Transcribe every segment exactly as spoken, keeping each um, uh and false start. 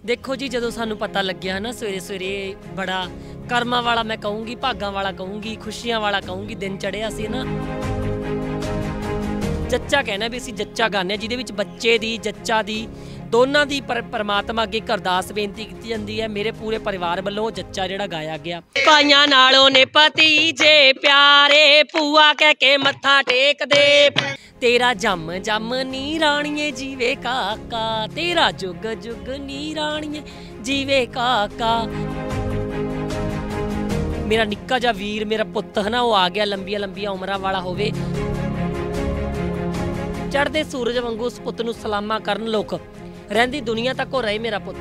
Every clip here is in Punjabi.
देखो जी, जदों सानू पता लग्या ना सवेरे सवेरे बड़ा कर्मा वाला मैं कहूँगी, भागां वाला कहूँगी, खुशियां वाला कहूँगी दिन चढ़िया सी ना। जच्चा कहना भी असीं जच्चा गाने जिहदे विच बच्चे दी जच्चा दी दोनों की पर परमात्मा अगे अरदास बेनती की जाती है। मेरे पूरे परिवार वालों जच्चा जिहड़ा गाया गया। भाइयां नालों ने भतीजे प्यारे भूआ कह के मत्था टेक दे। तेरा जम जम नी राणीए जीवे काका, तेरा जुग जुग नी राणीए जीवे काका। मेरा निक्का जा वीर मेरा पुत्त है ना वो आ गया, लंबिया लंबिया उमरां वाला होवे। चढ़दे सूरज वांगू उस पुत्त नूं सलामा करन लोक, रहिंदी दुनिया तक हो रहे मेरा पुत्त।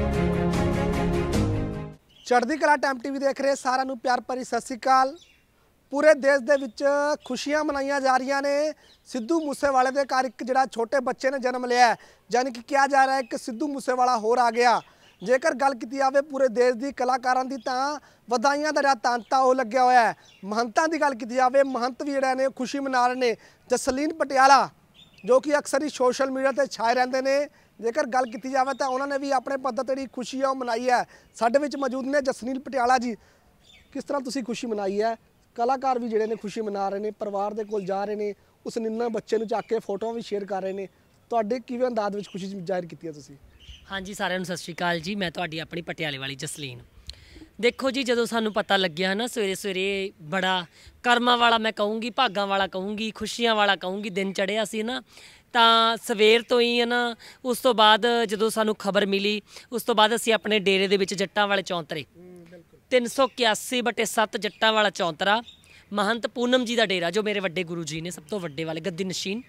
चढ़दी कला टाइम टीवी देख रहे सारिਆਂ ਨੂੰ प्यार भरी सत श्री अकाल। पूरे देश दे विच खुशियां मनाइयां जा रही ने। सिद्धू मूसेवाले दे घर एक जिहड़ा छोटे बच्चे ने जन्म लिया है, यानी कि कहा जा रहा है कि सिद्धू मूसेवाला होर आ गया। जेकर गल की जाए पूरे देश की कलाकारां दी तां वधाइयां दा जिहड़ा तांता वो लग्या होया है। महंतां दी गल की जाए महंत भी जिहड़े ने खुशी मना रहे ने। जसलीन पटियाला जो कि अक्सर ही सोशल मीडिया ते छाए रहंदे ने, जेकर गल की जाए तो उन्होंने भी अपने पद्धत जी खुशी है मनाई है। साडे विच मौजूद ने जसलीन पटियाला जी, किस तरह तुसी खुशी मनाई है? कलाकार भी जिहड़े ने खुशी मना रहे हैं, परिवार दे कोल जा रहे हैं, उस निन्ना बच्चे नूं चक के फोटोआं भी शेयर कर रहे हैं, तुहाडे किवें अंदाज विच खुशी जाहिर कीती है तुसी? हाँ जी, सारिਆਂ ਨੂੰ सत श्री अकाल जी। मैं तुहाडी अपनी पटियाले वाली जसलीन। देखो जी, जदों सानू पता लग्या ना सवेरे सवेरे बड़ा कर्मा वाला मैं कहूँगी, भागां वाला कहूँगी, खुशियां वाला कहूँगी दिन चढ़िया सी ना। ਤਾਂ ਸਵੇਰ ਤੋਂ ਹੀ ਹੈ ਨਾ, ਉਸ ਤੋਂ ਬਾਅਦ ਜਦੋਂ ਸਾਨੂੰ ਖਬਰ ਮਿਲੀ ਉਸ ਤੋਂ ਬਾਅਦ ਅਸੀਂ ਆਪਣੇ ਡੇਰੇ ਦੇ ਵਿੱਚ ਜੱਟਾਂ ਵਾਲੇ ਚੌਂਤਰੇ ਤਿੰਨ ਸੌ ਇਕਿਆਸੀ ਬਟੇ ਸੱਤ ਜੱਟਾਂ ਵਾਲਾ ਚੌਂਤਰਾ ਮਹੰਤ ਪੂਨਮ ਜੀ ਦਾ ਡੇਰਾ, ਜੋ ਮੇਰੇ ਵੱਡੇ ਗੁਰੂ ਜੀ ਨੇ ਸਭ ਤੋਂ ਵੱਡੇ ਵਾਲੇ ਗੱਦੀ ਨਸ਼ੀਨ,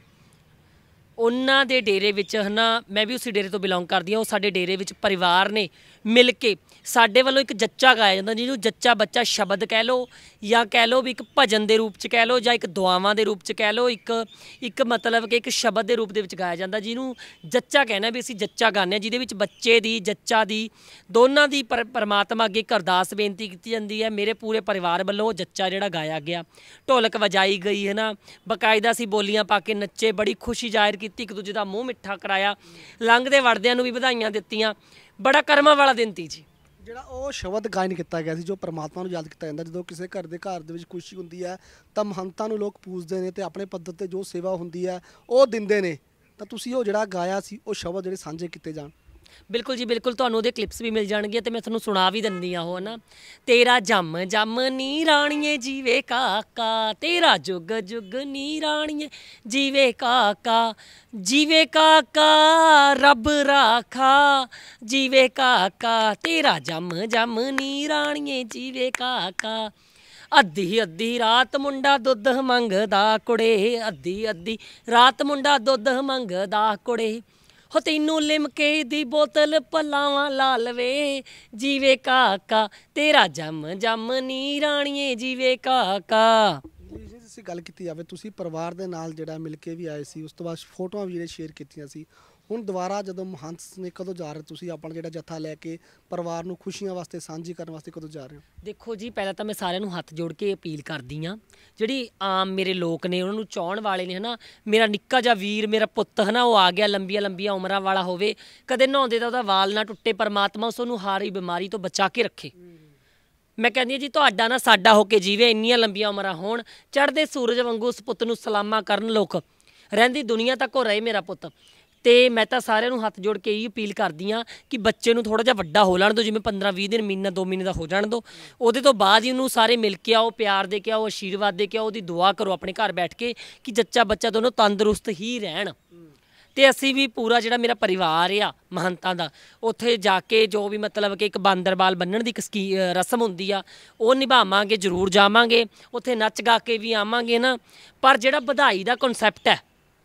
ਉਹਨਾਂ ਦੇ ਡੇਰੇ ਵਿੱਚ ਹੈ ਨਾ, ਮੈਂ ਵੀ ਉਸੇ ਡੇਰੇ ਤੋਂ ਬਿਲੋਂਗ ਕਰਦੀ ਹਾਂ। ਉਹ ਸਾਡੇ ਡੇਰੇ ਵਿੱਚ ਪਰਿਵਾਰ ਨੇ ਮਿਲ ਕੇ ਸਾਡੇ ਵੱਲੋਂ ਇੱਕ ਜੱਚਾ ਗਾਇਆ ਜਾਂਦਾ, ਜਿਹਨੂੰ ਜੱਚਾ ਬੱਚਾ ਸ਼ਬਦ ਕਹਿ ਲਓ ਜਾਂ ਕਹਿ ਲਓ ਵੀ ਇੱਕ ਭਜਨ ਦੇ ਰੂਪ 'ਚ ਕਹਿ ਲਓ ਜਾਂ ਇੱਕ ਦੁਆਵਾਂ ਦੇ ਰੂਪ 'ਚ ਕਹਿ ਲਓ, ਇੱਕ ਇੱਕ ਮਤਲਬ ਕਿ ਇੱਕ ਸ਼ਬਦ ਦੇ ਰੂਪ ਦੇ ਵਿੱਚ ਗਾਇਆ ਜਾਂਦਾ, ਜਿਹਨੂੰ ਜੱਚਾ ਕਹਿਣਾ ਵੀ ਅਸੀਂ ਜੱਚਾ ਗਾਉਂਦੇ ਹਾਂ। ਜਿਹਦੇ ਵਿੱਚ ਬੱਚੇ ਦੀ ਜੱਚਾ ਦੀ ਦੋਨਾਂ ਦੀ ਪਰ ਪਰਮਾਤਮਾ ਅੱਗੇ ਅਰਦਾਸ ਬੇਨਤੀ ਕੀਤੀ ਜਾਂਦੀ ਹੈ। ਮੇਰੇ ਪੂਰੇ ਪਰਿਵਾਰ ਵੱਲੋਂ ਉਹ ਜੱਚਾ ਜਿਹੜਾ ਗਾਇਆ ਗਿਆ, ਢੋਲਕ ਵਜਾਈ ਗਈ ਹੈ ਨਾ, ਬਕਾਇਦਾ ਅਸੀਂ ਬੋਲੀਆਂ ਪਾ ਕੇ ਨੱਚੇ, ਬੜੀ ਖੁਸ਼ੀ ਜ਼ਾਹਿਰ ਕੀਤੀ, ਇੱਕ ਦੂਜੇ ਦਾ ਮੂੰਹ ਮਿੱਠਾ ਕਰਾਇਆ, ਲੰਘਦੇ ਵੜਦਿਆਂ ਨੂੰ ਵੀ ਵਧਾਈਆਂ ਦਿੱਤੀਆਂ। ਬੜਾ ਕਰਮਾਂ ਵਾਲਾ ਦਿਨ ਤੀ ਜੀ। ਜਿਹੜਾ ਉਹ ਸ਼ਬਦ ਗਾਇਨ ਕੀਤਾ ਗਿਆ ਸੀ, ਜੋ ਪਰਮਾਤਮਾ ਨੂੰ ਯਾਦ ਕੀਤਾ ਜਾਂਦਾ, ਜਦੋਂ ਕਿਸੇ ਘਰ ਦੇ ਘਰ ਦੇ ਵਿੱਚ ਖੁਸ਼ੀ ਹੁੰਦੀ ਹੈ ਤਾਂ ਮਹੰਤਾਂ ਨੂੰ ਲੋਕ ਪੂਜਦੇ ਨੇ ਤੇ ਆਪਣੇ ਪੱਧਰ ਤੇ ਜੋ ਸੇਵਾ ਹੁੰਦੀ ਹੈ ਉਹ ਦਿੰਦੇ ਨੇ। ਤਾਂ ਤੁਸੀਂ ਉਹ ਜਿਹੜਾ ਗਾਇਆ ਸੀ ਉਹ ਸ਼ਬਦ ਜਿਹੜੇ ਸਾਂਝੇ ਕੀਤੇ ਜਾਣ। बिल्कुल जी बिल्कुल, तुहानूं उहदे क्लिप्स भी मिल जाणगे ते मैं तुहानूं सुणा भी दिंदी आ वो ना। तेरा जम जम नी राणीए जीवे काका, तेरा जुग जुग नी राणीए जीवे काका, जीवे काका रब राखा, जीवे काका तेरा जम जम नी राणीए जीवे काका। अद्धी अद्धी रात मुंडा दुध मंगदा कुड़े, अद्धी अद्धी रात मुंडा दुध मंगदा कुड़े, हो तैनू लिमके दी बोतल पलावां ला लवे, जीवे काका तेरा जम जम नी राणीए जीवे काका। ਤੁਸੀਂ ਗੱਲ ਕੀਤੀ ਜਾਵੇ ਤੁਸੀਂ ਪਰਿਵਾਰ ਦੇ ਨਾਲ ਜਿਹੜਾ ਮਿਲ ਕੇ ਵੀ ਆਏ ਸੀ, ਉਸ ਤੋਂ ਬਾਅਦ ਫੋਟੋਆਂ ਵੀ ਜਿਹੜੇ ਸ਼ੇਅਰ ਕੀਤੀਆਂ ਸੀ। ਹੁਣ ਦੁਬਾਰਾ ਜਦੋਂ ਮਹੰਤ ਨੇ ਕਦੋਂ ਜਾ ਰਹੇ ਤੁਸੀਂ ਆਪਣਾ ਜਿਹੜਾ ਜੱਥਾ ਲੈ ਕੇ ਪਰਿਵਾਰ ਨੂੰ ਖੁਸ਼ੀਆਂ ਵਾਸਤੇ ਸਾਂਝੀ ਕਰਨ ਵਾਸਤੇ ਕਦੋਂ ਜਾ ਰਹੇ ਹੋ? ਦੇਖੋ ਜੀ, ਪਹਿਲਾਂ ਤਾਂ ਮੈਂ ਸਾਰਿਆਂ ਨੂੰ ਹੱਥ ਜੋੜ ਕੇ ਅਪੀਲ ਕਰਦੀ ਹਾਂ, ਜਿਹੜੀ ਆਮ ਮੇਰੇ ਲੋਕ ਨੇ ਉਹਨਾਂ ਨੂੰ ਚਾਹੁਣ ਵਾਲੇ ਨੇ ਹੈ ਨਾ, ਮੇਰਾ ਨਿੱਕਾ ਜਿਹਾ ਵੀਰ ਮੇਰਾ ਪੁੱਤ ਹੈ ਨਾ ਉਹ ਆ ਗਿਆ, ਲੰਬੀਆਂ ਲੰਬੀਆਂ ਉਮਰਾਂ ਵਾਲਾ ਹੋਵੇ, ਕਦੇ ਨਹਾਉਂਦੇ ਤਾਂ ਉਹਦਾ ਵਾਲ ਨਾ ਟੁੱਟੇ, ਪਰਮਾਤਮਾ ਉਸ ਨੂੰ ਹਾਰੀ ਬਿਮਾਰੀ ਤੋਂ ਬਚਾ ਕੇ ਰੱਖੇ। मैं कहती जी तुहाडा ना साडा होके जीवे, इन्नियां लंबियां उमरां होण, चढ़दे सूरज वांगू उस पुत्त नूं सलामा करन लोक, रहिंदी दुनिया तक हो रहे मेरा पुत्त। तो मैं तो सारिਆਂ ਨੂੰ हथ जोड़ के ही अपील करदी हाँ कि बच्चे नूं थोड़ा जिहा वड्डा हो लैण दो, जिवें पंद्रह बीस दिन महीना दो महीने का हो जाण दो, उहदे तो बाद ही उहनूं सारे मिल के आओ, प्यार दे के आओ, आशीर्वाद दे के आओ, उहदी दुआ करो अपने घर बैठ के कि जच्चा बच्चा दोनों तंदुरुस्त ही रहण। तो असी भी पूरा जिहड़ा मेरा परिवार आ महंतां दा, उत्थे जाके जो भी मतलब कि एक बांदरबाल बन्नण दी स्की रस्म हुंदी आ वो निभावांगे, जरूर जावांगे, उत्थे नच गा के भी आवांगे ना। पर जिहड़ा बधाई दा कॉन्सैप्ट है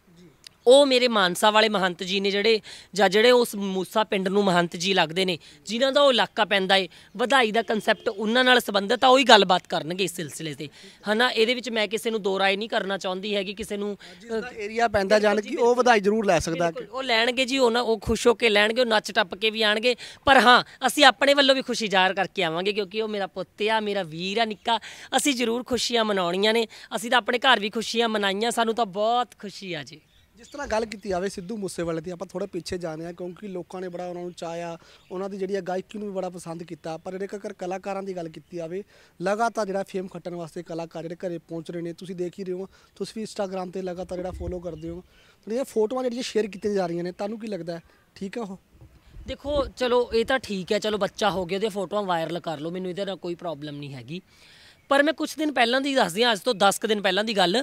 ਉਹ ਮੇਰੇ ਮਾਨਸਾ ਵਾਲੇ महंत जी ने ਜਿਹੜੇ ਜਾਂ ਜਿਹੜੇ ਉਸ ਮੂਸਾ ਪਿੰਡ ਨੂੰ महंत जी ਲੱਗਦੇ ਨੇ, ਜਿਨ੍ਹਾਂ ਦਾ ਉਹ ਇਲਾਕਾ ਪੈਂਦਾ ਏ, ਵਧਾਈ ਦਾ ਕਨਸੈਪਟ ਉਹਨਾਂ ਨਾਲ ਸੰਬੰਧਿਤ ਆ, ਉਹੀ ਗੱਲਬਾਤ ਕਰਨਗੇ ਇਸ ਸਿਲਸਿਲੇ ਤੇ ਹੈ ਨਾ। ਇਹਦੇ ਵਿੱਚ ਮੈਂ ਕਿਸੇ ਨੂੰ ਦੋ ਰਾਏ ਨਹੀਂ ਕਰਨਾ ਚਾਹੁੰਦੀ ਹੈਗੀ, ਕਿਸੇ ਨੂੰ ਏਰੀਆ ਪੈਂਦਾ ਜਾਣ ਕਿ ਉਹ ਵਧਾਈ ਜ਼ਰੂਰ ਲੈ ਸਕਦਾ, ਉਹ ਲੈਣਗੇ ਜੀ, ਉਹਨਾਂ ਉਹ ਖੁਸ਼ ਹੋ ਕੇ ਲੈਣਗੇ, ਉਹ ਨੱਚ ਟੱਪ ਕੇ ਵੀ ਆਣਗੇ। ਪਰ ਹਾਂ, ਅਸੀਂ ਆਪਣੇ ਵੱਲੋਂ ਵੀ ਖੁਸ਼ੀ ਜ਼ਾਹਰ ਕਰਕੇ ਆਵਾਂਗੇ, ਕਿਉਂਕਿ ਉਹ ਮੇਰਾ ਪੁੱਤ ਆ, ਮੇਰਾ ਵੀਰ ਆ ਨਿੱਕਾ, ਅਸੀਂ ਜ਼ਰੂਰ ਖੁਸ਼ੀਆਂ ਮਨਾਉਣੀਆਂ ਨੇ। ਅਸੀਂ ਤਾਂ ਆਪਣੇ ਘਰ ਵੀ ਖੁਸ਼ੀਆਂ ਮਨਾਈਆਂ, ਸਾਨੂੰ ਤਾਂ ਬਹੁਤ ਖੁਸ਼ੀ ਆ ਜੀ। ਜਿਸ ਤਰ੍ਹਾਂ ਗੱਲ ਕੀਤੀ ਜਾਵੇ ਸਿੱਧੂ ਮੂਸੇਵਾਲੇ ਦੀ, ਆਪਾਂ ਥੋੜੇ ਪਿੱਛੇ ਜਾਣੇ ਆ ਕਿਉਂਕਿ ਲੋਕਾਂ ਨੇ ਬੜਾ ਉਹਨਾਂ ਨੂੰ ਚਾਹਿਆ, ਉਹਨਾਂ ਦੀ ਜਿਹੜੀ ਗਾਇਕੀ ਨੂੰ ਵੀ ਬੜਾ ਪਸੰਦ ਕੀਤਾ। ਪਰ ਜਿਹੜੇ ਅਗਰ ਕਲਾਕਾਰਾਂ ਦੀ ਗੱਲ ਕੀਤੀ ਜਾਵੇ, ਲਗਾਤਾਰ ਜਿਹੜਾ ਫੇਮ ਖੱਟਣ ਵਾਸਤੇ ਕਲਾਕਾਰ ਜਿਹੜੇ ਘਰੇ ਪਹੁੰਚ ਰਹੇ ਨੇ, ਤੁਸੀਂ ਦੇਖ ਹੀ ਰਹੇ ਹੋ, ਤੁਸੀਂ ਵੀ ਇੰਸਟਾਗ੍ਰਾਮ ਤੇ ਲਗਾਤਾਰ ਜਿਹੜਾ ਫੋਲੋ ਕਰਦੇ ਹੋ, ਜਿਹੜੀਆਂ ਫੋਟੋਆਂ ਜਿਹੜੀਆਂ ਸ਼ੇਅਰ ਕੀਤੀਆਂ ਜਾ ਰਹੀਆਂ ਨੇ, ਤੁਹਾਨੂੰ ਕੀ ਲੱਗਦਾ ਠੀਕ ਹੈ ਉਹ? ਦੇਖੋ ਚਲੋ ਇਹ ਤਾਂ ਠੀਕ ਹੈ, ਚਲੋ ਬੱਚਾ ਹੋ ਗਿਆ, ਉਹਦੀਆਂ ਫੋਟੋਆਂ ਵਾਇਰਲ ਕਰ ਲਓ, ਮੈਨੂੰ ਇਹਦੇ ਨਾਲ ਕੋਈ ਪ੍ਰੋਬਲਮ ਨਹੀਂ ਹੈਗੀ। ਪਰ ਮੈਂ ਕੁਛ ਦਿਨ ਪਹਿਲਾਂ ਦੀ ਦੱਸਦੀ ਹਾਂ, ਅੱਜ ਤੋਂ ਦਸ ਕੁ ਦਿਨ ਪਹਿਲਾਂ ਦੀ ਗੱਲ,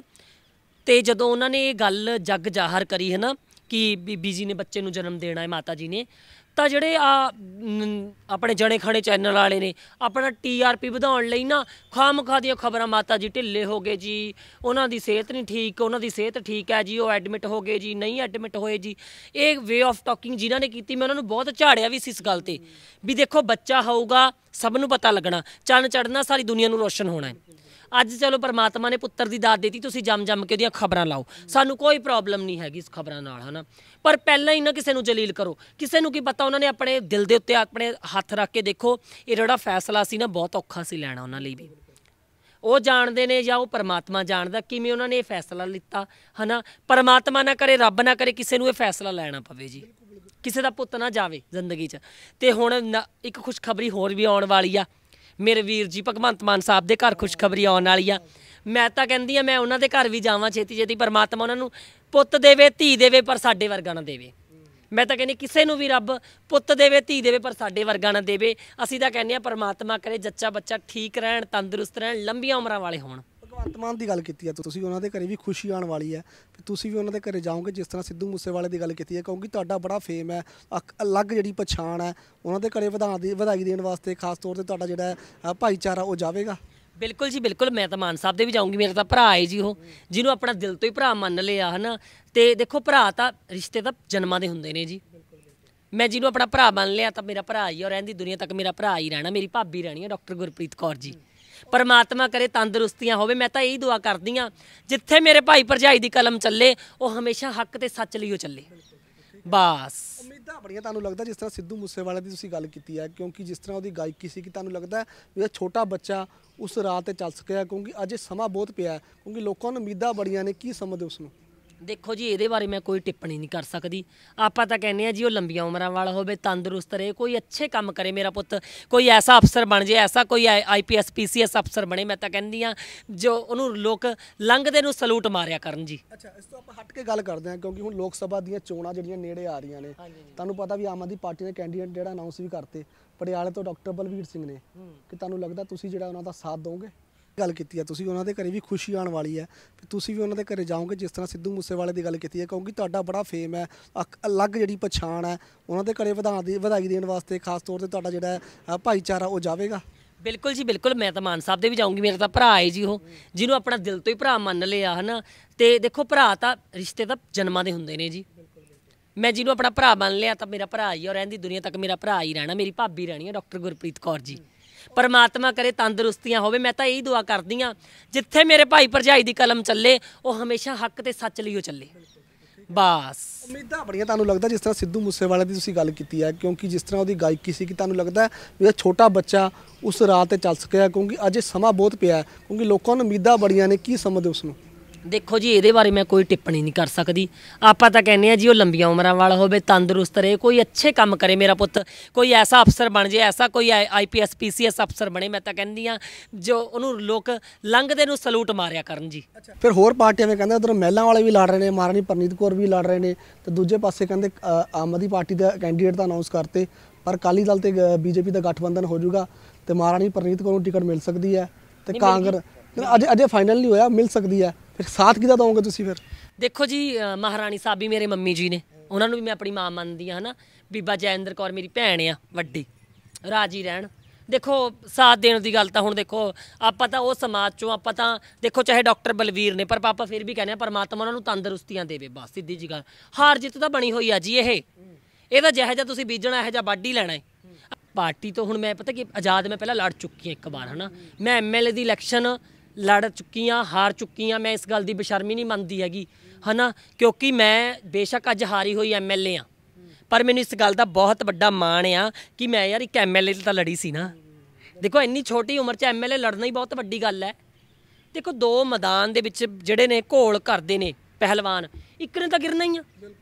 ਤੇ ਜਦੋਂ ਉਹਨਾਂ ਨੇ ਇਹ ਗੱਲ ਜੱਗ ਜ਼ਾਹਰ ਕਰੀ ਹੈ ਨਾ ਕਿ ਬੀਬੀ ਜੀ ਨੇ ਬੱਚੇ ਨੂੰ ਜਨਮ ਦੇਣਾ ਹੈ, ਮਾਤਾ ਜੀ ਨੇ, ਤਾਂ ਜਿਹੜੇ ਆ ਆਪਣੇ ਜਣੇ ਖਣੇ ਚੈਨਲ ਵਾਲੇ ਨੇ ਆਪਣਾ ਟੀ ਆਰ ਪੀ ਵਧਾਉਣ ਲਈ ਨਾ ਖਾਮਖਾ ਦੀਆਂ ਖਬਰਾਂ, ਮਾਤਾ ਜੀ ਢਿੱਲੇ ਹੋ ਗਏ ਜੀ, ਉਹਨਾਂ ਦੀ ਸਿਹਤ ਨਹੀਂ ਠੀਕ, ਉਹਨਾਂ ਦੀ ਸਿਹਤ ਠੀਕ ਹੈ ਜੀ, ਉਹ ਐਡਮਿਟ ਹੋ ਗਏ ਜੀ, ਨਹੀਂ ਐਡਮਿਟ ਹੋਏ ਜੀ, ਇਹ ਵੇ ਆਫ ਟਾਕਿੰਗ ਜਿਨ੍ਹਾਂ ਨੇ ਕੀਤੀ, ਮੈਂ ਉਹਨਾਂ ਨੂੰ ਬਹੁਤ ਝਾੜਿਆ ਵੀ ਸੀ ਇਸ ਗੱਲ ਤੇ ਵੀ ਦੇਖੋ ਬੱਚਾ ਹੋਊਗਾ ਸਭ ਨੂੰ ਪਤਾ ਲੱਗਣਾ, ਚੰਨ ਚੜ੍ਹਨਾ, ਸਾਰੀ ਦੁਨੀਆ ਨੂੰ ਰੋਸ਼ਨ ਹੋਣਾ ਹੈ। ਅੱਜ ਚਲੋ ਪਰਮਾਤਮਾ ਨੇ ਪੁੱਤਰ ਦੀ ਦਾਤ ਦੇਤੀ, ਤੁਸੀਂ ਜੰਮ ਜੰਮ ਕੇ ਉਹਦੀਆਂ ਖਬਰਾਂ ਲਾਓ, ਸਾਨੂੰ ਕੋਈ ਪ੍ਰੋਬਲਮ ਨਹੀਂ ਹੈਗੀ ਇਸ ਖਬਰਾਂ ਨਾਲ, ਹੈ ਨਾ। ਪਰ ਪਹਿਲਾਂ ਹੀ ਨਾ ਕਿਸੇ ਨੂੰ ਜਲੀਲ ਕਰੋ, ਕਿਸੇ ਨੂੰ ਕੀ ਪਤਾ, ਉਹਨਾਂ ਨੇ ਆਪਣੇ ਦਿਲ ਦੇ ਉੱਤੇ ਆਪਣੇ ਹੱਥ ਰੱਖ ਕੇ ਦੇਖੋ, ਇਹ ਜਿਹੜਾ ਫੈਸਲਾ ਸੀ ਨਾ ਬਹੁਤ ਔਖਾ ਸੀ ਲੈਣਾ ਉਹਨਾਂ ਲਈ ਵੀ। ਉਹ ਜਾਣਦੇ ਨੇ ਜਾਂ ਉਹ ਪਰਮਾਤਮਾ ਜਾਣਦਾ ਕਿਵੇਂ ਉਹਨਾਂ ਨੇ ਇਹ ਫੈਸਲਾ ਲਿੱਤਾ, ਹੈ ਨਾ। ਪਰਮਾਤਮਾ ਨਾ ਕਰੇ, ਰੱਬ ਨਾ ਕਰੇ ਕਿਸੇ ਨੂੰ ਇਹ ਫੈਸਲਾ ਲੈਣਾ ਪਵੇ ਜੀ, ਕਿਸੇ ਦਾ ਪੁੱਤ ਨਾ ਜਾਵੇ ਜ਼ਿੰਦਗੀ 'ਚ। ਤੇ ਹੁਣ ਇੱਕ ਖੁਸ਼ਖਬਰੀ ਹੋਰ ਵੀ ਆਉਣ ਵਾਲੀ ਆ, ਮੇਰੇ ਵੀਰ ਜੀ ਭਗਵੰਤ ਮਾਨ ਸਾਹਿਬ ਦੇ ਘਰ ਖੁਸ਼ਖਬਰੀ ਆਉਣ ਵਾਲੀ ਆ। ਮੈਂ ਤਾਂ ਕਹਿੰਦੀ ਆ ਮੈਂ ਉਹਨਾਂ ਦੇ ਘਰ ਵੀ ਜਾਵਾਂ ਛੇਤੀ ਛੇਤੀ, ਪਰਮਾਤਮਾ ਉਹਨਾਂ ਨੂੰ ਪੁੱਤ ਦੇਵੇ, ਧੀ ਦੇਵੇ, ਪਰ ਸਾਡੇ ਵਰਗਾ ਨਾ ਦੇਵੇ। ਮੈਂ ਤਾਂ ਕਹਿੰਦੀ ਕਿਸੇ ਨੂੰ ਵੀ ਰੱਬ ਪੁੱਤ ਦੇਵੇ, ਧੀ ਦੇਵੇ, ਪਰ ਸਾਡੇ ਵਰਗਾ ਨਾ ਦੇਵੇ। ਅਸੀਂ ਤਾਂ ਕਹਿੰਦੇ ਆ ਪਰਮਾਤਮਾ ਕਰੇ ਜੱਚਾ ਬੱਚਾ ਠੀਕ ਰਹਿਣ, ਤੰਦਰੁਸਤ ਰਹਿਣ, ਲੰਬੀਆਂ ਉਮਰਾਂ ਵਾਲੇ ਹੋਣ। ਭਗਵੰਤ ਮਾਨ ਦੀ ਗੱਲ ਕੀਤੀ ਹੈ ਤੁਸੀਂ, ਉਹਨਾਂ ਦੇ ਘਰੇ ਵੀ ਖੁਸ਼ੀ ਆਉਣ ਵਾਲੀ ਹੈ, ਤੁਸੀਂ ਵੀ ਉਹਨਾਂ ਦੇ ਘਰੇ ਜਾਓਗੇ ਜਿਸ ਤਰ੍ਹਾਂ ਸਿੱਧੂ ਮੂਸੇਵਾਲੇ ਦੀ ਗੱਲ ਕੀਤੀ ਹੈ, ਕਿਉਂਕਿ ਤੁਹਾਡਾ ਬੜਾ ਫੇਮ ਹੈ, ਅਲੱਗ ਜਿਹੜੀ ਪਛਾਣ ਹੈ, ਉਹਨਾਂ ਦੇ ਘਰੇ ਵਧਾ ਦੀ ਵਧਾਈ ਦੇਣ ਵਾਸਤੇ ਖਾਸ ਤੌਰ 'ਤੇ ਤੁਹਾਡਾ ਜਿਹੜਾ ਭਾਈਚਾਰਾ ਉਹ ਜਾਵੇਗਾ। ਬਿਲਕੁਲ ਜੀ ਬਿਲਕੁਲ, ਮੈਂ ਤਾਂ ਮਾਨ ਸਾਹਿਬ ਦੇ ਵੀ ਜਾਊਂਗੀ, ਮੇਰਾ ਤਾਂ ਭਰਾ ਹੈ ਜੀ ਉਹ, ਜਿਹਨੂੰ ਆਪਣਾ ਦਿਲ ਤੋਂ ਹੀ ਭਰਾ ਮੰਨ ਲਿਆ, ਹੈ ਨਾ। ਤੇ ਦੇਖੋ ਭਰਾ ਤਾਂ ਰਿਸ਼ਤੇ ਤਾਂ ਜਨਮਾਂ ਦੇ ਹੁੰਦੇ ਨੇ ਜੀ, ਮੈਂ ਜਿਹਨੂੰ ਆਪਣਾ ਭਰਾ ਮੰਨ ਲਿਆ ਤਾਂ ਮੇਰਾ ਭਰਾ ਹੀ, ਔਰ ਰਹਿੰਦੀ ਦੁਨੀਆ ਤੱਕ ਮੇਰਾ ਭਰਾ ਹੀ ਰਹਿਣਾ, ਮੇਰੀ ਭਾਬੀ ਰਹਿਣੀ ਹੈ ਡਾਕਟਰ ਗੁਰਪ੍ਰੀਤ ਕੌਰ ਜੀ। ਪਰਮਾਤਮਾ ਕਰੇ ਤੰਦਰੁਸਤੀਆਂ ਹੋਵੇ, ਮੈਂ ਤਾਂ ਇਹੀ ਦੁਆ ਕਰਦੀ ਹਾਂ ਜਿੱਥੇ ਮੇਰੇ ਭਾਈ ਭਰਜਾਈ ਦੀ ਕਲਮ ਚੱਲੇ ਉਹ ਹਮੇਸ਼ਾ ਹੱਕ ਤੇ ਸੱਚ ਲਈ ਉਹ ਚੱਲੇ, ਬਸ। ਉਮੀਦਾਂ ਬੜੀਆਂ ਤੁਹਾਨੂੰ ਲੱਗਦਾ ਜਿਸ ਤਰ੍ਹਾਂ ਸਿੱਧੂ ਮੂਸੇਵਾਲੇ ਦੀ ਤੁਸੀਂ ਗੱਲ ਕੀਤੀ ਹੈ, ਕਿਉਂਕਿ ਜਿਸ ਤਰ੍ਹਾਂ ਉਹਦੀ ਗਾਇਕੀ ਸੀ ਕਿ ਤੁਹਾਨੂੰ ਲੱਗਦਾ ਵੀ ਇਹ ਛੋਟਾ ਬੱਚਾ ਉਸ ਰਾਹ 'ਤੇ ਚੱਲ ਸਕਿਆ, ਕਿਉਂਕਿ ਅਜੇ ਸਮਾਂ ਬਹੁਤ ਪਿਆ, ਕਿਉਂਕਿ ਲੋਕਾਂ ਨੂੰ ਉਮੀਦਾਂ ਬੜੀਆਂ ਨੇ, ਕੀ ਸਮਝਦੇ ਉਸ ਨੂੰ? ਦੇਖੋ ਜੀ ਇਹਦੇ ਬਾਰੇ ਮੈਂ ਕੋਈ ਟਿੱਪਣੀ ਨਹੀਂ ਕਰ ਸਕਦੀ, ਆਪਾਂ ਤਾਂ ਕਹਿੰਦੇ ਆ ਜੀ ਉਹ ਲੰਬੀਆਂ ਉਮਰਾਂ ਵਾਲਾ ਹੋਵੇ, ਤੰਦਰੁਸਤ ਰਹੇ, ਕੋਈ ਅੱਛੇ ਕੰਮ ਕਰੇ ਮੇਰਾ ਪੁੱਤ, ਕੋਈ ਐਸਾ ਅਫਸਰ ਬਣ ਜਾਏ, ਐਸਾ ਕੋਈ ਆਈ P S P C S ਅਫਸਰ ਬਣੇ। ਮੈਂ ਤਾਂ ਕਹਿੰਦੀ ਹਾਂ ਜੋ ਉਹਨੂੰ ਲੋਕ ਲੰਘਦੇ ਨੂੰ ਸਲੂਟ ਮਾਰਿਆ ਕਰਨ ਜੀ। ਅੱਛਾ, ਇਸ ਤੋਂ ਆਪਾਂ ਹਟ ਕੇ ਗੱਲ ਕਰਦੇ ਹਾਂ, ਕਿਉਂਕਿ ਹੁਣ ਲੋਕ ਸਭਾ ਦੀਆਂ ਚੋਣਾਂ ਜਿਹੜੀਆਂ ਨੇੜੇ ਆ ਰਹੀਆਂ ਨੇ, ਤੁਹਾਨੂੰ ਪਤਾ ਵੀ ਆਮ ਆਦਮੀ ਪਾਰਟੀ ਨੇ ਕੈਂਡੀਡੇਟ ਜਿਹੜਾ ਅਨਾਉਂਸ ਵੀ ਕਰਤੇ, ਪਟਿਆਲੇ ਤੋਂ ਡਾਕਟਰ ਬਲਵੀਰ ਸਿੰਘ ਨੇ, ਕਿ ਤੁਹਾਨੂੰ ਲੱਗਦਾ ਤੁਸੀਂ ਜਿਹੜਾ ਉਹਨਾਂ ਦਾ ਸਾਥ ਦੋਗੇ? ਗੱਲ ਕੀਤੀ ਹੈ ਤੁਸੀਂ, ਉਹਨਾਂ ਦੇ ਘਰੇ ਵੀ ਖੁਸ਼ੀ ਆਉਣ ਵਾਲੀ ਹੈ, ਤੁਸੀਂ ਵੀ ਉਹਨਾਂ ਦੇ ਘਰੇ ਜਾਓਗੇ ਜਿਸ ਤਰ੍ਹਾਂ ਸਿੱਧੂ ਮੂਸੇਵਾਲੇ ਦੀ ਗੱਲ ਕੀਤੀ ਹੈ, ਕਿਉਂਕਿ ਤੁਹਾਡਾ ਬੜਾ ਫੇਮ ਹੈ, ਅਲੱਗ ਜਿਹੜੀ ਪਛਾਣ ਹੈ, ਉਹਨਾਂ ਦੇ ਘਰੇ ਵਧਾ ਦੀ ਵਧਾਈ ਦੇਣ ਵਾਸਤੇ ਖਾਸ ਤੌਰ 'ਤੇ ਤੁਹਾਡਾ ਜਿਹੜਾ ਭਾਈਚਾਰਾ ਉਹ ਜਾਵੇਗਾ। ਬਿਲਕੁਲ ਜੀ ਬਿਲਕੁਲ, ਮੈਂ ਤਾਂ ਮਾਨ ਸਾਹਿਬ ਦੇ ਵੀ ਜਾਊਂਗੀ, ਮੇਰਾ ਤਾਂ ਭਰਾ ਹੈ ਜੀ ਉਹ, ਜਿਹਨੂੰ ਆਪਣਾ ਦਿਲ ਤੋਂ ਹੀ ਭਰਾ ਮੰਨ ਲਿਆ, ਹੈ ਨਾ। ਤੇ ਦੇਖੋ ਭਰਾ ਤਾਂ ਰਿਸ਼ਤੇ ਤਾਂ ਜਨਮਾਂ ਦੇ ਹੁੰਦੇ ਨੇ ਜੀ, ਮੈਂ ਜਿਹਨੂੰ ਆਪਣਾ ਭਰਾ ਮੰਨ ਲਿਆ ਤਾਂ ਮੇਰਾ ਭਰਾ ਹੀ, ਔਰ ਰਹਿੰਦੀ ਦੁਨੀਆ ਤੱਕ ਮੇਰਾ ਭਰਾ ਹੀ ਰਹਿਣਾ, ਮੇਰੀ ਭਾਬੀ ਰਹਿਣੀ ਹੈ ਡਾਕਟਰ ਗੁਰਪ੍ਰੀਤ ਕੌਰ ਜੀ। ਪਰਮਾਤਮਾ ਕਰੇ ਤੰਦਰੁਸਤੀਆਂ ਹੋਵੇ, ਮੈਂ ਤਾਂ ਇਹੀ ਦੁਆ ਕਰਦੀ ਹਾਂ ਜਿੱਥੇ ਮੇਰੇ ਭਾਈ ਭਰਜਾਈ ਦੀ ਕਲਮ ਚੱਲੇ ਉਹ ਹਮੇਸ਼ਾ ਹੱਕ ਤੇ ਸੱਚ ਲਈ ਉਹ ਚੱਲੇ, ਬਸ। ਉਮੀਦਾਂ ਬੜੀਆਂ ਤੁਹਾਨੂੰ ਲੱਗਦਾ ਜਿਸ ਤਰ੍ਹਾਂ ਸਿੱਧੂ ਮੂਸੇਵਾਲੇ ਦੀ ਤੁਸੀਂ ਗੱਲ ਕੀਤੀ ਹੈ, ਕਿਉਂਕਿ ਜਿਸ ਤਰ੍ਹਾਂ ਉਹਦੀ ਗਾਇਕੀ ਸੀ ਕਿ ਤੁਹਾਨੂੰ ਲੱਗਦਾ ਵੀ ਇਹ ਛੋਟਾ ਬੱਚਾ ਉਸ ਰਾਹ 'ਤੇ ਚੱਲ ਸਕਿਆ, ਕਿਉਂਕਿ ਅਜੇ ਸਮਾਂ ਬਹੁਤ ਪਿਆ, ਕਿਉਂਕਿ ਲੋਕਾਂ ਨੂੰ ਉਮੀਦਾਂ ਬੜੀਆਂ ਨੇ, ਕੀ ਸਮਝਦੇ ਉਸ ਨੂੰ? ਦੇਖੋ ਜੀ ਇਹਦੇ ਬਾਰੇ ਮੈਂ ਕੋਈ ਟਿੱਪਣੀ ਨਹੀਂ ਕਰ ਸਕਦੀ, ਆਪਾਂ ਤਾਂ ਕਹਿੰਦੇ ਆ ਜੀ ਉਹ ਲੰਬੀਆਂ ਉਮਰਾਂ ਵਾਲਾ ਹੋਵੇ, ਤੰਦਰੁਸਤ ਰਹੇ, ਕੋਈ ਅੱਛੇ ਕੰਮ ਕਰੇ ਮੇਰਾ ਪੁੱਤ, ਕੋਈ ਐਸਾ ਅਫਸਰ ਬਣ ਜਾਏ, ਐਸਾ ਕੋਈ ਆਈ P S P C S ਅਫਸਰ ਬਣੇ। ਮੈਂ ਤਾਂ ਕਹਿੰਦੀ ਹਾਂ ਜੋ ਉਹਨੂੰ ਲੋਕ ਲੰਘਦੇ ਨੂੰ ਸਲੂਟ ਮਾਰਿਆ ਕਰਨ ਜੀ। ਫਿਰ ਹੋਰ ਪਾਰਟੀਆਂ ਮੈਂ ਕਹਿੰਦਾ ਉਧਰ ਮਹਿਲਾਂ ਵਾਲੇ ਵੀ ਲੜ ਰਹੇ ਨੇ, ਮਹਾਰਾਣੀ ਪਰਨੀਤ ਕੌਰ ਵੀ ਲੜ ਰਹੇ ਨੇ, ਤੇ ਦੂਜੇ ਪਾਸੇ ਕਹਿੰਦੇ ਆਮ ਆਦਮੀ ਪਾਰਟੀ ਦਾ ਕੈਂਡੀਡੇਟ ਤਾਂ ਅਨਾਉਂਸ ਕਰਤੇ, ਪਰ ਅਕਾਲੀ ਦਲ ਤੇ ਬੀਜੇਪੀ ਦਾ ਗਠਬੰਧਨ ਹੋ ਜਾਊਗਾ ਤੇ ਮਹਾਰਾਣੀ ਪਰਨੀਤ ਕੌਰ ਨੂੰ ਟਿਕਟ ਮਿਲ ਸਕਦੀ ਹੈ, ਤੇ ਕਾਂਗਰਸ ਅਜੇ ਅਜੇ ਫਾਈਨਲ ਨਹੀਂ ਹੋਇਆ, ਮਿਲ ਸਕਦੀ ਹੈ। ਫਿਰ ਸਾਥ ਕਿਹਦਾ ਦਓਗੇ ਤੁਸੀਂ ਫਿਰ? ਦੇਖੋ ਜੀ ਮਹਾਰਾਣੀ ਸਾਹਿਬ ਵੀ ਮੇਰੇ ਮੰਮੀ ਜੀ ਨੇ, ਉਹਨਾਂ ਨੂੰ ਵੀ ਮੈਂ ਆਪਣੀ ਮਾਂ ਮੰਨਦੀ ਹਾਂ, ਹੈ ਨਾ। ਬੀਬਾ ਜੈਇੰਦਰ ਕੌਰ ਮੇਰੀ ਭੈਣ ਆ ਵੱਡੀ, ਰਾਜੀ ਰਹਿਣ। ਦੇਖੋ ਸਾਥ ਦੇਣ ਦੀ ਗੱਲ ਤਾਂ ਹੁਣ ਦੇਖੋ ਆਪਾਂ ਤਾਂ ਉਹ ਸਮਾਜ 'ਚੋਂ, ਆਪਾਂ ਤਾਂ ਦੇਖੋ ਚਾਹੇ ਡਾਕਟਰ ਬਲਵੀਰ ਨੇ, ਪਰ ਪਾਪਾ ਫਿਰ ਵੀ ਕਹਿੰਦੇ ਆ ਪਰਮਾਤਮਾ ਉਹਨਾਂ ਨੂੰ ਤੰਦਰੁਸਤੀਆਂ ਦੇਵੇ, ਬਸ ਸਿੱਧੀ ਜੀ ਗੱਲ। ਹਾਰ ਜਿੱਤ ਤਾਂ ਬਣੀ ਹੋਈ ਆ ਜੀ, ਇਹ ਇਹਦਾ ਜਿਹੋ ਜਿਹਾ ਤੁਸੀਂ ਬੀਜਣਾ ਇਹੋ ਜਿਹਾ ਵੱਢ ਹੀ ਲੈਣਾ ਹੈ। ਪਾਰਟੀ ਤੋਂ ਹੁਣ ਮੈਂ ਪਤਾ ਕਿ ਆਜ਼ਾਦ ਮੈਂ ਪਹਿਲਾਂ ਲੜ ਚੁੱਕੀ ਹਾਂ ਇੱਕ ਵਾਰ, ਹੈ ਨਾ। ਮੈਂ ਐਮ ਐਲ ਏ ਦੀ ਇਲੈਕਸ਼ਨ ਲੜ ਚੁੱਕੀ ਹਾਂ, ਹਾਰ ਚੁੱਕੀ ਹਾਂ, ਮੈਂ ਇਸ ਗੱਲ ਦੀ ਬੇਸ਼ਰਮੀ ਨਹੀਂ ਮੰਨਦੀ ਹੈਗੀ, ਹੈ ਨਾ। ਕਿਉਂਕਿ ਮੈਂ ਬੇਸ਼ੱਕ ਅੱਜ ਹਾਰੀ ਹੋਈ ਐਮ ਐਲ ਏ ਹਾਂ, ਪਰ ਮੈਨੂੰ ਇਸ ਗੱਲ ਦਾ ਬਹੁਤ ਵੱਡਾ ਮਾਣ ਆ ਕਿ ਮੈਂ ਯਾਰ ਇੱਕ ਐਮ ਐਲ ਏ ਤਾਂ ਲੜੀ ਸੀ ਨਾ। ਦੇਖੋ ਇੰਨੀ ਛੋਟੀ ਉਮਰ 'ਚ ਐਮ ਐਲ ਏ ਲੜਨਾ ਹੀ ਬਹੁਤ ਵੱਡੀ ਗੱਲ ਹੈ। ਦੇਖੋ ਦੋ ਮੈਦਾਨ ਦੇ ਵਿੱਚ ਜਿਹੜੇ ਨੇ ਘੋਲ ਕਰਦੇ ਨੇ, ਪਹਿਲਵਾਨ, ਇੱਕ ਨੇ ਤਾਂ ਗਿਰਨਾ ਹੀ ਆ।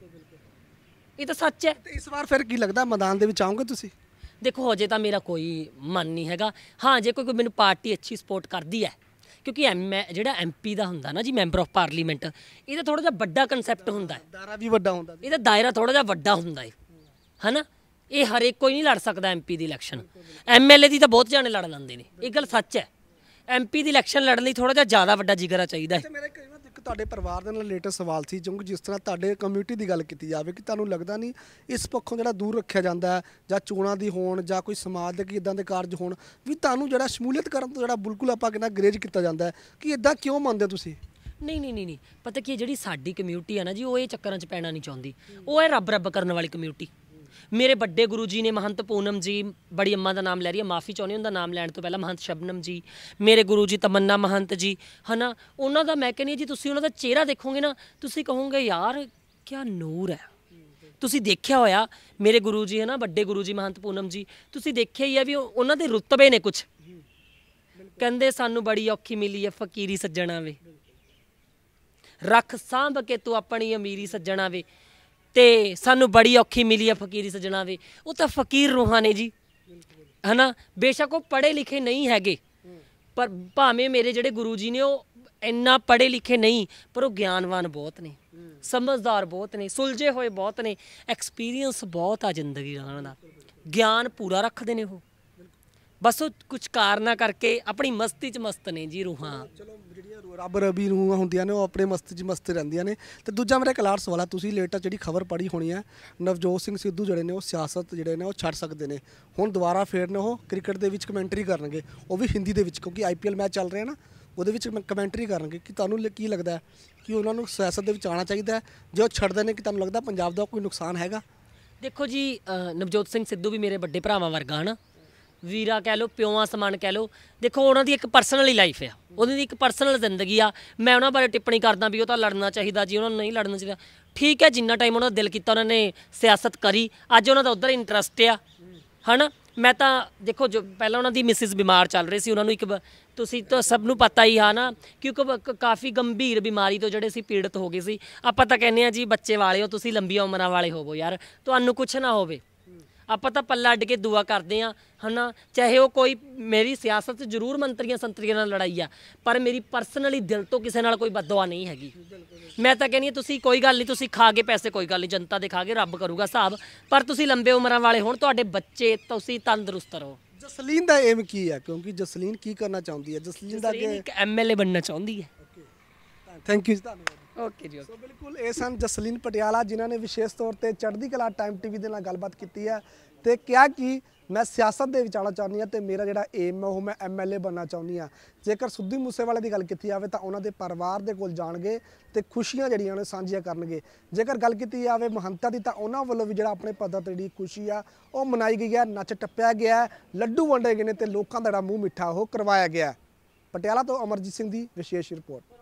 ਇਹ ਤਾਂ ਸੱਚ ਹੈ। ਤੇ ਇਸ ਵਾਰ ਫਿਰ ਕੀ ਲੱਗਦਾ ਮੈਦਾਨ ਦੇ ਵਿੱਚ ਆਓਗੇ ਤੁਸੀਂ? ਦੇਖੋ ਹਜੇ ਤਾਂ ਮੇਰਾ ਕੋਈ ਮਨ ਨਹੀਂ ਹੈਗਾ। ਹਾਂ ਜੇ ਕੋਈ ਕੋਈ ਮੈਨੂੰ ਪਾਰਟੀ ਅੱਛੀ ਸਪੋਰਟ ਕਰਦੀ ਹੈ, ਕਿਉਂਕਿ ਐਮ ਜਿਹੜਾ ਐਮ ਪੀ ਦਾ ਹੁੰਦਾ ਨਾ ਜੀ, ਮੈਂਬਰ ਆਫ ਪਾਰਲੀਮੈਂਟ, ਇਹਦਾ ਥੋੜ੍ਹਾ ਜਿਹਾ ਵੱਡਾ ਕੰਸੈਪਟ ਹੁੰਦਾ ਹੈ, ਦਾਇਰਾ ਵੀ ਵੱਡਾ ਹੁੰਦਾ ਜੀ। ਇਹਦਾ ਦਾਇਰਾ ਥੋੜ੍ਹਾ ਜਿਹਾ ਵੱਡਾ ਹੁੰਦਾ ਹੈ ਹੈ ਨਾ। ਇਹ ਹਰੇਕ ਕੋਈ ਨਹੀਂ ਲੜ ਸਕਦਾ ਐਮ ਪੀ ਦੀ ਇਲੈਕਸ਼ਨ। ਐਮ ਐਲ ਏ ਦੀ ਤਾਂ ਬਹੁਤ ਜਾਣੇ ਲੜ ਲੈਂਦੇ ਨੇ, ਇਹ ਗੱਲ ਸੱਚ ਹੈ। ਐਮ ਪੀ ਦੀ ਇਲੈਕਸ਼ਨ ਲੜਨ ਲਈ ਥੋੜ੍ਹਾ ਜਿਹਾ ਜ਼ਿਆਦਾ ਵੱਡਾ ਜਿਗਰਾ ਚਾਹੀਦਾ ਹੈ। ਮੇਰੇ ਕਈ ਵਾਰ ਇੱਕ ਤੁਹਾਡੇ ਪਰਿਵਾਰ ਦੇ ਨਾਲ ਰਿਲੇਟਡ ਸਵਾਲ ਸੀ, ਕਿਉਂਕਿ ਜਿਸ ਤਰ੍ਹਾਂ ਤੁਹਾਡੇ ਕਮਿਊਨਿਟੀ ਦੀ ਗੱਲ ਕੀਤੀ ਜਾਵੇ, ਕਿ ਤੁਹਾਨੂੰ ਲੱਗਦਾ ਨਹੀਂ ਇਸ ਪੱਖੋਂ ਜਿਹੜਾ ਦੂਰ ਰੱਖਿਆ ਜਾਂਦਾ ਹੈ, ਜਾਂ ਚੋਣਾਂ ਦੀ ਹੋਣ ਜਾਂ ਕੋਈ ਸਮਾਜ ਦੇ ਕੀ ਇਦਾਂ ਦੇ ਕਾਰਜ ਹੋਣ, ਵੀ ਤੁਹਾਨੂੰ ਜਿਹੜਾ ਸ਼ਮੂਲੀਅਤ ਕਰਨ ਤੋਂ ਜਿਹੜਾ ਬਿਲਕੁਲ ਆਪਾਂ ਕਹਿੰਦਾ ਗਰੇਜ ਕੀਤਾ ਜਾਂਦਾ ਹੈ, ਕਿ ਇਦਾਂ ਕਿਉਂ ਮੰਨਦੇ ਹੋ ਤੁਸੀਂ? ਨਹੀਂ ਨਹੀਂ ਨਹੀਂ ਨਹੀਂ ਪਤਾ ਕੀ, ਜਿਹੜੀ ਸਾਡੀ ਕਮਿਊਨਿਟੀ ਹੈ ਨਾ ਜੀ, ਉਹ ਇਹ ਚੱਕਰਾਂ 'ਚ ਪੈਣਾ ਨਹੀਂ ਚਾਹੁੰਦੀ। ਉਹ ਹੈ ਰੱਬ ਰੱਬ ਕਰਨ ਵਾਲੀ ਕਮਿਊਨਿਟੀ। ਮੇਰੇ ਵੱਡੇ ਗੁਰੂ ਜੀ ਨੇ ਮਹੰਤ ਪੂਨਮ ਜੀ, ਬੜੀ ਅੰਮਾ ਦਾ ਨਾਮ ਲੈ ਰਹੀ ਹੈ, ਮਾਫੀ ਚਾਹੁੰਦੀ ਉਹਨਾਂ ਦਾ ਨਾਮ ਲੈਣ ਤੋਂ ਪਹਿਲਾਂ, ਮਹੰਤ ਸ਼ਬਨਮ ਜੀ, ਮੇਰੇ ਗੁਰੂ ਜੀ ਤਮੰਨਾ ਮਹੰਤ ਜੀ, ਹੈ ਨਾ। ਉਹਨਾਂ ਦਾ ਮੈਂ ਕਹਿੰਦੀ ਜੀ, ਤੁਸੀਂ ਉਹਨਾਂ ਦਾ ਚਿਹਰਾ ਦੇਖੋਗੇ ਨਾ, ਤੁਸੀਂ ਕਹੋਗੇ ਯਾਰ ਕਿਆ ਨੂਰ ਹੈ। ਤੁਸੀਂ ਦੇਖਿਆ ਹੋਇਆ ਮੇਰੇ ਗੁਰੂ ਜੀ ਹੈ ਨਾ, ਵੱਡੇ ਗੁਰੂ ਜੀ ਮਹੰਤ ਪੂਨਮ ਜੀ, ਤੁਸੀਂ ਦੇਖਿਆ ਹੀ ਆ ਵੀ ਉਹਨਾਂ ਦੇ ਰੁਤਬੇ ਨੇ ਕੁਛ। ਕਹਿੰਦੇ ਸਾਨੂੰ ਬੜੀ ਔਖੀ ਮਿਲੀ ਹੈ ਫਕੀਰੀ ਸੱਜਣਾ ਵੇ, ਰੱਖ ਸਾਂਭ ਕੇ ਤੂੰ ਆਪਣੀ ਅਮੀਰੀ ਸੱਜਣਾ ਵੇ, ਤੇ ਸਾਨੂੰ ਬੜੀ ਔਖੀ ਮਿਲੀ ਹੈ ਫਕੀਰੀ ਸੱਜਣਾ ਵੇ। ਉਹ ਤਾਂ ਫਕੀਰ ਰੂਹਾਂ ਨੇ ਜੀ, ਹੈ ਨਾ। ਬੇਸ਼ੱਕ ਉਹ ਪੜ੍ਹੇ ਲਿਖੇ ਨਹੀਂ ਹੈਗੇ, ਪਰ ਭਾਵੇਂ ਮੇਰੇ ਜਿਹੜੇ ਗੁਰੂ ਜੀ ਨੇ ਉਹ ਇੰਨਾ ਪੜ੍ਹੇ ਲਿਖੇ ਨਹੀਂ, ਪਰ ਉਹ ਗਿਆਨਵਾਨ ਬਹੁਤ ਨੇ, ਸਮਝਦਾਰ ਬਹੁਤ ਨੇ, ਸੁਲਝੇ ਹੋਏ ਬਹੁਤ ਨੇ, ਐਕਸਪੀਰੀਅੰਸ ਬਹੁਤ ਆ ਜ਼ਿੰਦਗੀ ਦਾ, ਉਹਨਾਂ ਦਾ ਗਿਆਨ ਪੂਰਾ ਰੱਖਦੇ ਨੇ ਉਹ। ਬਸ ਉਹ ਕੁਛ ਕਾਰਨਾਂ ਕਰਕੇ ਆਪਣੀ ਮਸਤੀ 'ਚ ਮਸਤ ਨੇ ਜੀ ਰੂਹਾਂ। ਚਲੋ ਜਿਹੜੀਆਂ ਰੱਬ ਰਬੀ ਰੂਹਾਂ ਹੁੰਦੀਆਂ ਨੇ, ਉਹ ਆਪਣੇ ਮਸਤੀ 'ਚ ਮਸਤ ਰਹਿੰਦੀਆਂ ਨੇ। ਤੇ ਦੂਜਾ ਮੇਰਾ ਕਲਾਰ ਸਵਾਲ ਆ, ਤੁਸੀਂ ਲੇਟੈਸਟ ਜਿਹੜੀ ਖਬਰ ਪੜ੍ਹੀ ਹੋਣੀ ਹੈ, ਨਵਜੋਤ ਸਿੰਘ ਸਿੱਧੂ ਜਿਹੜੇ ਨੇ ਉਹ ਸਿਆਸਤ ਜਿਹੜੇ ਨੇ ਉਹ ਛੱਡ ਸਕਦੇ ਨੇ, ਹੁਣ ਦੁਬਾਰਾ ਫੇਰ ਨੇ ਉਹ ਕ੍ਰਿਕਟ ਦੇ ਵਿੱਚ ਕਮੈਂਟਰੀ ਕਰਨਗੇ, ਉਹ ਵੀ ਹਿੰਦੀ ਦੇ ਵਿੱਚ, ਕਿਉਂਕਿ ਆਈ ਪੀ ਐਲ ਮੈਚ ਚੱਲ ਰਿਹਾ ਨਾ, ਉਹਦੇ ਵਿੱਚ ਕਮੈਂਟਰੀ ਕਰਨਗੇ। ਕਿ ਤੁਹਾਨੂੰ ਕੀ ਲੱਗਦਾ ਕਿ ਉਹਨਾਂ ਨੂੰ ਸਿਆਸਤ ਦੇ ਵਿੱਚ ਆਉਣਾ ਚਾਹੀਦਾ ਹੈ? ਜੇ ਉਹ ਛੱਡਦੇ ਨੇ, ਕਿ ਤੁਹਾਨੂੰ ਲੱਗਦਾ ਪੰਜਾਬ ਦਾ ਕੋਈ ਨੁਕਸਾਨ ਹੈਗਾ? ਦੇਖੋ ਜੀ, ਨਵਜੋਤ ਸਿੰਘ ਸਿੱਧੂ ਵੀ ਮੇਰੇ ਵੱਡੇ ਭਰਾਵਾਂ ਵਰਗਾ ਹੈ ਨਾ, ਵੀਰਾ ਕਹਿ ਲਓ, ਪਿਓਾਂ ਸਮਾਨ ਕਹਿ ਲਓ। ਦੇਖੋ ਉਹਨਾਂ ਦੀ ਇੱਕ ਪਰਸਨਲ ਹੀ ਲਾਈਫ ਆ, ਉਹਦੀ ਇੱਕ ਪਰਸਨਲ ਜ਼ਿੰਦਗੀ ਆ। ਮੈਂ ਉਹਨਾਂ ਬਾਰੇ ਟਿੱਪਣੀ ਕਰਦਾ ਵੀ ਉਹ ਤਾਂ ਲੜਨਾ ਚਾਹੀਦਾ ਜੀ, ਉਹਨਾਂ ਨੂੰ ਨਹੀਂ ਲੜਨਾ ਚਾਹੀਦਾ। ਠੀਕ ਹੈ, ਜਿੰਨਾ ਟਾਈਮ ਉਹਨਾਂ ਦਾ ਦਿਲ ਕੀਤਾ ਉਹਨਾਂ ਨੇ ਸਿਆਸਤ ਕਰੀ, ਅੱਜ ਉਹਨਾਂ ਦਾ ਉੱਧਰ ਇੰਟਰਸਟ ਆ, ਹੈ ਨਾ। ਮੈਂ ਤਾਂ ਦੇਖੋ, ਜੋ ਪਹਿਲਾਂ ਉਹਨਾਂ ਦੀ ਮਿਸਿਸ ਬਿਮਾਰ ਚੱਲ ਰਹੀ ਸੀ, ਉਹਨਾਂ ਨੂੰ ਇੱਕ ਤੁਸੀਂ ਤਾਂ ਸਭ ਨੂੰ ਪਤਾ ਹੀ ਆ ਨਾ, ਕਿਉਂਕਿ ਕਾਫੀ ਗੰਭੀਰ ਬਿਮਾਰੀ ਤੋਂ ਜਿਹੜੇ ਸੀ ਪੀੜਤ ਹੋ ਗਏ ਸੀ। ਆਪਾਂ ਤਾਂ ਕਹਿੰਦੇ ਹਾਂ ਜੀ ਬੱਚੇ ਵਾਲੇ ਹੋ ਤੁਸੀਂ, ਲੰਬੀਆਂ ਉਮਰਾਂ ਵਾਲੇ ਹੋਵੋ ਯਾਰ, ਤੁਹਾਨੂੰ ਕੁਛ ਨਾ ਹੋਵੇ। ਆਪਾਂ ਤਾਂ ਪੱਲਾ ਅੱਡ ਕੇ ਦੁਆ ਕਰਦੇ ਹਾਂ, ਹੈ ਨਾ। ਚਾਹੇ ਉਹ ਕੋਈ ਮੇਰੀ ਸਿਆਸਤ 'ਚ ਜ਼ਰੂਰ ਮੰਤਰੀਆਂ ਸੰਤਰੀਆਂ ਨਾਲ ਲੜਾਈ ਆ, ਪਰ ਮੇਰੀ ਪਰਸਨਲੀ ਦਿਲ ਤੋਂ ਕਿਸੇ ਨਾਲ ਕੋਈ ਬਦਦੁਆ ਨਹੀਂ ਹੈਗੀ। ਮੈਂ ਤਾਂ ਕਹਿੰਦੀ ਹਾਂ ਤੁਸੀਂ ਕੋਈ ਗੱਲ ਨਹੀਂ, ਤੁਸੀਂ ਖਾ ਕੇ ਪੈਸੇ ਕੋਈ ਗੱਲ ਨਹੀਂ, ਜਨਤਾ ਦੇ ਖਾ ਕੇ ਰੱਬ ਕਰੂਗਾ ਹਿਸਾਬ, ਪਰ ਤੁਸੀਂ ਲੰਬੇ ਉਮਰਾਂ ਵਾਲੇ ਹੋਣ, ਤੁਹਾਡੇ ਬੱਚੇ, ਤੁਸੀਂ ਤੰਦਰੁਸਤ ਰਹੋ। ਜਸਲੀਨ ਦਾ ਏਮ ਕੀ ਹੈ? ਕਿਉਂਕਿ ਜਸਲੀਨ ਕੀ ਕਰਨਾ ਚਾਹੁੰਦੀ ਹੈ? ਜਸਲੀਨ ਦਾ ਇੱਕ ਐਮ ਐਲ ਏ ਬਣਨਾ ਚਾਹੁੰਦੀ ਹੈ। ਥੈਂਕ ਯੂ ਜੀ, ਧੰਨਵਾਦ। ਓਕੇ ਜੀ। ਸੋ ਬਿਲਕੁਲ ਇਹ ਸਨ ਜਸਲੀਨ ਪਟਿਆਲਾ, ਜਿਨ੍ਹਾਂ ਨੇ ਵਿਸ਼ੇਸ਼ ਤੌਰ ਤੇ ਚੜ੍ਹਦੀ ਕਲਾ ਟਾਈਮ ਟੀਵੀ ਦੇ ਨਾਲ ਗੱਲਬਾਤ ਕੀਤੀ ਹੈ ਤੇ ਕਿਹਾ ਕਿ ਮੈਂ ਸਿਆਸਤ ਦੇ ਵਿੱਚ ਆਉਣਾ ਚਾਹੁੰਦੀ ਹਾਂ ਤੇ ਮੇਰਾ ਜਿਹੜਾ ਏਮ ਹੈ ਉਹ ਮੈਂ ਐਮ ਐਲ ਏ ਬਣਨਾ ਚਾਹੁੰਦੀ ਹਾਂ। ਜੇਕਰ ਸਿੱਧੂ ਮੂਸੇਵਾਲੇ ਦੀ ਗੱਲ ਕੀਤੀ ਜਾਵੇ ਤਾਂ ਉਹਨਾਂ ਦੇ ਪਰਿਵਾਰ ਦੇ ਕੋਲ ਜਾਣਗੇ ਤੇ ਖੁਸ਼ੀਆਂ ਜਿਹੜੀਆਂ ਨੇ ਸਾਂਝੀਆਂ ਕਰਨਗੇ। ਜੇਕਰ ਗੱਲ ਕੀਤੀ ਜਾਵੇ ਮਹੰਤਾਂ ਦੀ, ਤਾਂ ਉਹਨਾਂ ਵੱਲੋਂ ਵੀ ਜਿਹੜਾ ਆਪਣੇ ਪੱਧਰ ਤੇ ਜਿਹੜੀ ਖੁਸ਼ੀ ਆ ਉਹ ਮਨਾਈ ਗਈ ਹੈ, ਨੱਚ ਟੱਪਿਆ ਗਿਆ, ਲੱਡੂ ਵੰਡੇ ਗਏ ਨੇ ਤੇ ਲੋਕਾਂ ਦਾ ਜਿਹੜਾ ਮੂੰਹ ਮਿੱਠਾ ਉਹ ਕਰਵਾਇਆ ਗਿਆ। ਪਟਿਆਲਾ ਤੋਂ ਅਮਰਜੀਤ ਸਿੰਘ ਦੀ ਵਿਸ਼ੇਸ਼ ਰਿਪੋਰਟ।